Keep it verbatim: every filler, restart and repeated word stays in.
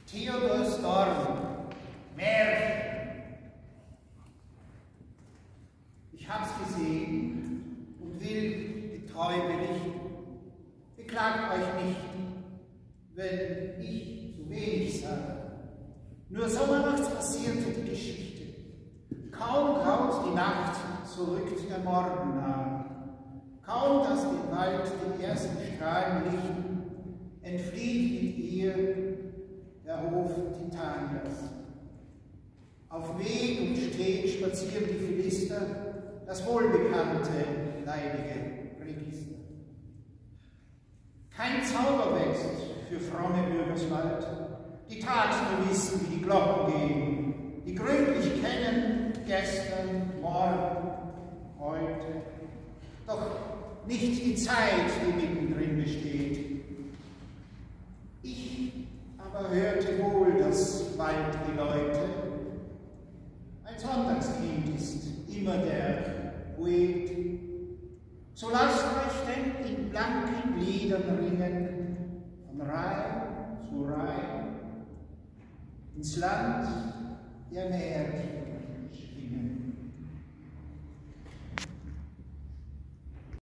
Theodor Storm, Märchen. Ich hab's gesehen und will die Treue berichten. Beklagt euch nicht, wenn ich zu wenig sage. Nur sommernachts passierte die Geschichte. Kaum graut die Nacht, so rückt der Morgen nahe. Kaum, dass den Wald die ersten Strahlen lichten, entflieht mit ihr der Hof Titanias. Auf Weg und Steg spazieren die Philister, das wohlbekannte, leidige Register. Kein Zauber wächst für fromme Bürgerswald, die Tat nur wissen, wie die Glocken gehen, die gründlich kennen, gestern, morgen, heute, doch nicht die Zeit, die mittendrin besteht. Ich aber hörte wohl das Waldgeläute. Ein Sonntagskind ist immer der Poet. So lasst euch denn in blanken Gliedern ringen, von Rhein zu Rhein, ins Land der Märchen.